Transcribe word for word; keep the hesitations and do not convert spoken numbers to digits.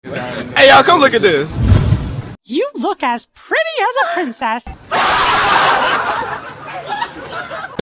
Hey, y'all, come look at this. You look as pretty as a princess.